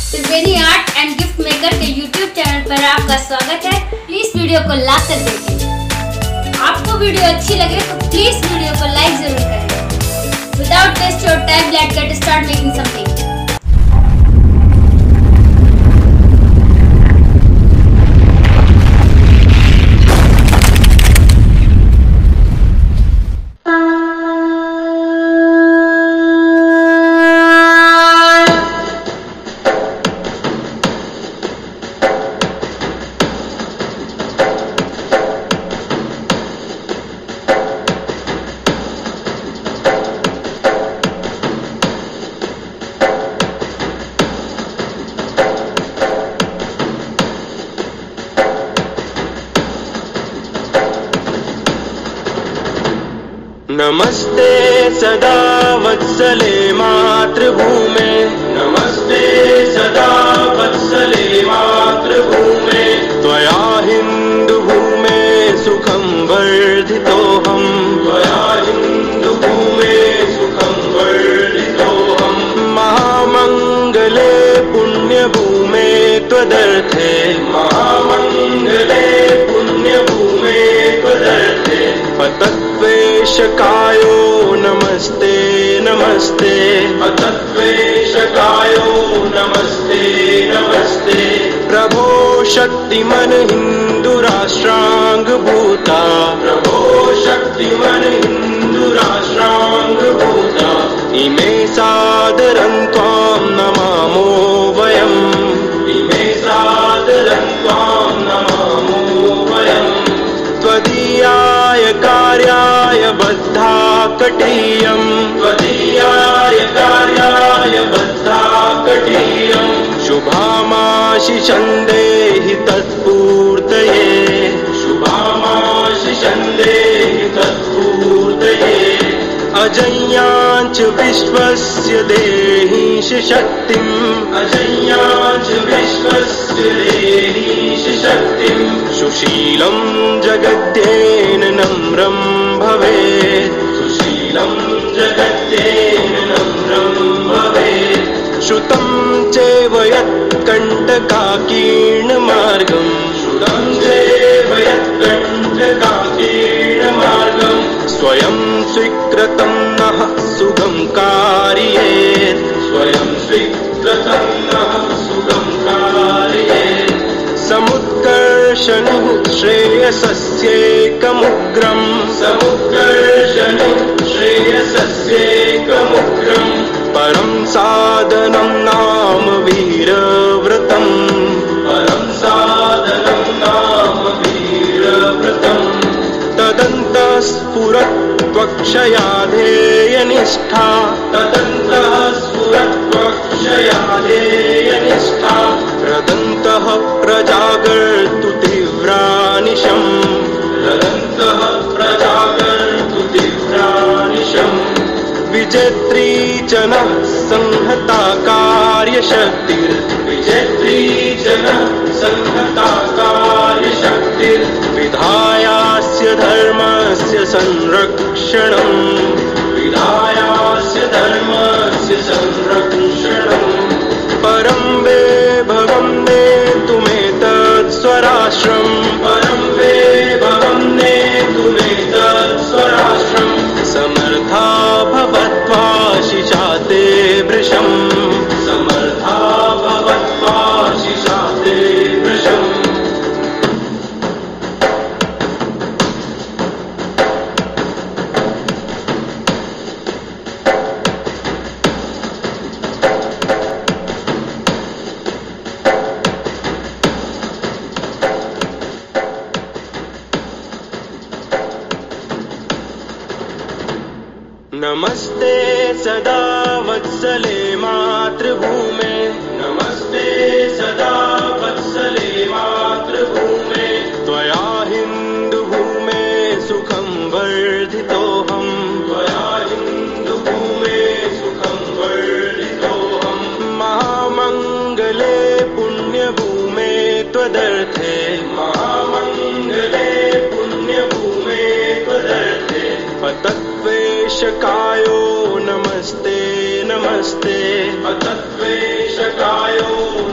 Triveni art and gift maker के YouTube channel पर आपका स्वागत है। प्लीज वीडियो को लाइक कर देखें। आपको वीडियो अच्छी लगे तो प्लीज वीडियो को लाइक जरूर करें। Without waste your time, let's get start making something. नमस्ते सदा वत्सले मातृभूमे, नमस्ते सदा वत्सले मातृभूमे, त्वया हिन्दुभूमे सुखं वर्धितोऽहं, त्वया हिन्दुभूमे सुखं वर्धितोऽहं, महामङ्गले पुण्यभूमे त्वदर्थे, महामङ्गले पुण्यभूमे त्वदर्थे, अतत्वेशकायो नमस्ते नमस्ते, अतत्वेशकायो नमस्ते नमस्ते, प्रभो शक्तिमन हिन्दुराष्ट्राङ्गभूता, प्रभो शक्तिमन हिन्दुराष्ट्राङ्गभूता, इमे सादरं त्वां नमामो वयम्, इमे सादरं त्वां नमामो वयम्, त्वदीयाय कार्याय बद्धा कटीयं, त्वदीयाय कार्याय बद्धा कटीयं, शुभामाशिषं देहि तत्पूर्तये, शुभामाशिषं देहि तत्पूर्तये, अजय्याञ्च विश्वस्य देहीश शक्तिम्, अजय्याञ्च विश्वस्य देहीश शक्तिम्, सुशीलं जगद्येन नम्रं भवेत्, सुशीलं जगद्येन नम्रं भवेत्, श्रुतं चैव यत्कण्टकाकीर्णमार्गम्, श्रुतं चैव यत्कण्टकाकीर्णमार्गम्, स्वयं स्वीकृतं नः सुगं कारयेत्, स्वयं स्वीकृतं नः सुगं कारयेत्, समुत्कर्षणुः श्रेयसस्येकमुग्रम्, समुत्कर्षणुः श्रेयसस्येकमुग्रम्, परं साधनं नाम वीरव्रतम्, परं साधनं नाम वीरव्रतम्, तदन्तः स्फुरत्वक्षयाधेयनिष्ठा, तदन्तः स्फुरत्वक्षयाधेयनिष्ठा, रदन्तः प्रजागर्तु तीव्रानिशम्, रदन्तः प्रजागर्तु तीव्रानिशम्, विजेत्री च नः संहता कार्यशक्तिर्, विजेत्री च नः संहता कार्यशक्तिर्, विधायास्य धर्मस्य संरक्षणम्, विधायास्य धर्मस्य संरक्षणम्, परं वैभवं नेतुमेतत् स्वराष्ट्रम्, परं वैभवं नेतुमेतत् स्वराष्ट्रम्, समर्था भवत्वाशिषा ते वृषम्, समर्था भवत्वाशिषा ते वृषम्, नमस्ते सदा वत्सले मातृभूमे, नमस्ते सदा वत्सले मातृभूमे, त्वया हिन्दुभूमे सुखं वर्धितोऽहं, त्वया हिन्दुभूमे सुखं वर्धितोऽहं, महामङ्गले पुण्यभूमे त्वदर्थे, महामङ्गले पुण्यभूमे त्वदर्थे, अतत्वेशकायो नमस्ते नमस्ते, अतत्वेशकायो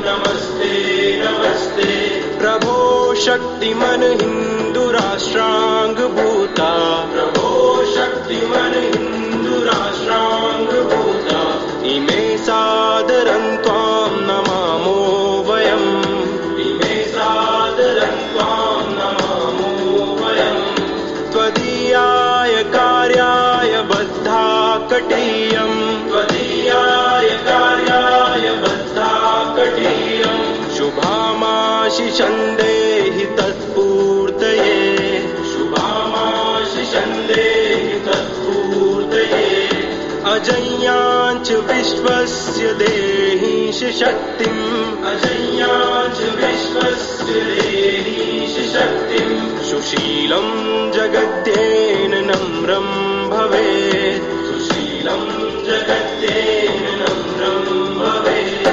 शक्तिमन हिन्दुराष्ट्राङ्गभूता प्रभो शक्तिमन हिन्दुराष्ट्राङ्गभूता इमे सादरं त्वां नमामो वयम् इमे सादरं त्वां नमामो वयम् त्वदीयाय कार्याय बद्धा कटीयम् त्वदीयाय कार्याय बद्धा कटीयम् शुभामाशिषं देहि तत्पूर्तये शुभामाशिषं देहि तत्पूर्तये अजय्याञ्च विश्वस्य देहीश शक्तिम् अजय्याञ्च विश्वस्य देहीश शक्तिम् सुशीलं जगद्येन नम्रं भवेत् सुशीलं जगद्येन नम्रं भवेत्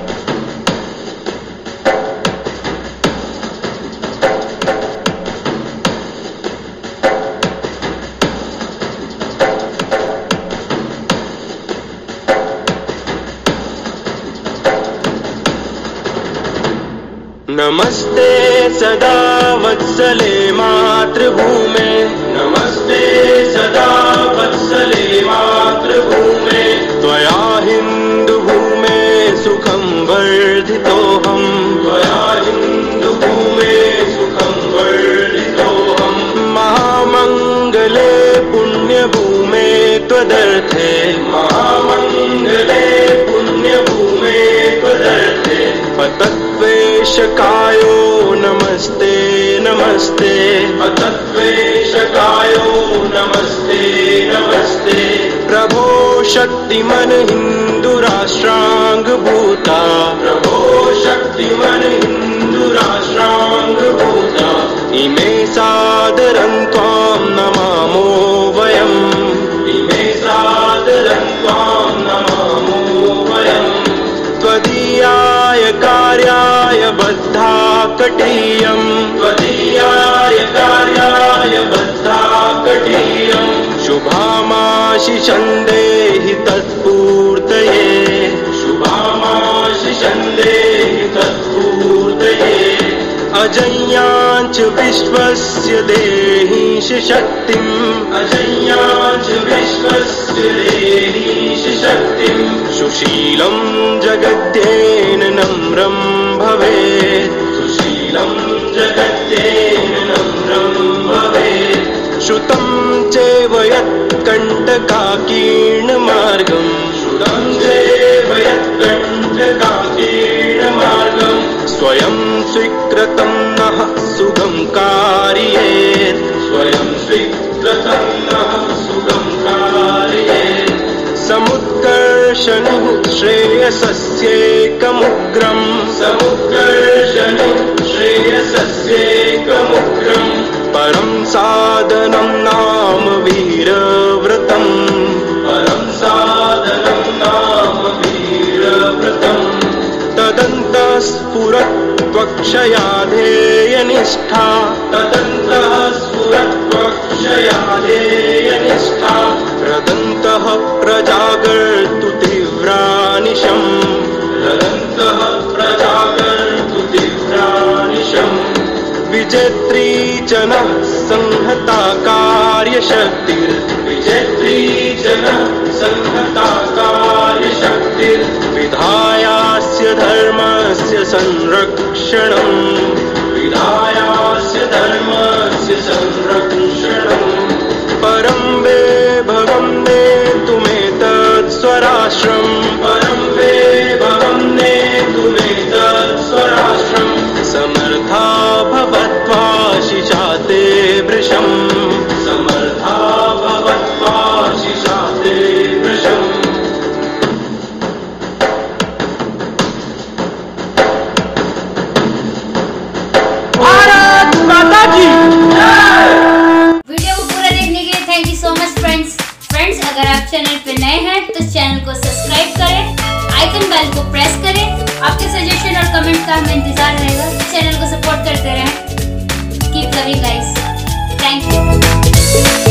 नमस्ते सदा वत्सले मातृभूमे नमस्ते सदा वत्सले मातृभूमे त्वया हिन्दुभूमे सुखं वर्धितोऽहम् त्वया हिन्दुभूमे सुखं वर्धितोऽहम् महामङ्गले पुण्यभूमे त्वदर्थे महामङ्गले पुण्यभूमे त्वदर्थे पतत्वेशकायो नमस्ते नमस्ते पतत्वेशकायो नमस्ते नमस्ते प्रभो शक्तिमन हिन्दुराष्ट्राङ्गभूता प्रभो शक्तिमन हिन्दुराष्ट्राङ्गभूता इमे सादरं त्वां नमामो वयम् इमे सादरं त्वां नमामो वयम् त्वदीयाय कार्याय बद्धा कटीयम् त्वदीयाय कार्याय बद्धा कटीयम् शुभामाशिषं देहि तत्पूर्तये शुभामाशिषं देहि तत्पूर्तये अजय्याञ्च विश्वस्य देहीश शक्तिम् अजय्याञ्च विश्वस्य देहीश शक्तिम् सुशीलं जगद्येन नम्रं भवेत् सुशीलं जगद्येन नम्रं भवेत् श्रुतं चैव यत्कण्टकाकीर्णमार्गम् श्रुतं चैव यत्कण्टकाकीर्णमार्गम् स्वयं स्वीकृतं नः सुगं कारयेत् स्वयं स्वीकृतं नः सुगं कारयेत् समुत्कर्षणुः श्रेयसस्यैकमुग्रम् समुत्कर्षणुः श्रेयसस्यैकमुग्रम् परं साधनं नाम वीरव्रतम् परं साधनं नाम वीरव्रतम् तदन्तः स्फुरत्वक्षया ध्येयनिष्ठा तदन्तः स्फुरत्वक्षया ध्येयनिष्ठा रदन्तः प्रजागर्तु तीव्रानिशम् रदन्तः प्रजागर्तु तीव्रानिशम् विजेत्री जनः संहता कार्यशक्तिर् विजेत्री जनः संहता कार्यशक्तिर् विधायास्य धर्मस्य संरक्षणम् विधायास्य धर्मस्य संरक्षणम् परं वैभवं नेतुमेतत् स्वराष्ट्रम् परं वैभवं नेतुमेतत् स्वराष्ट्रम् समर्था भवत्वाशिषा ते वृषम् समर्था भवत्वाशिषा ते वृषम् भारत माता की वीडियो को पूरा देखने के लिए thank you so much friends. अगर आप चैनल पे नए हैं तो चैनल को सब्सक्राइब करें, आइकन बेल को प्रेस करें। आपके सजेशन और कमेंट का हमें इंतजार रहेगा। चैनल को सपोर्ट करते रहें। Keep loving guys, thank you.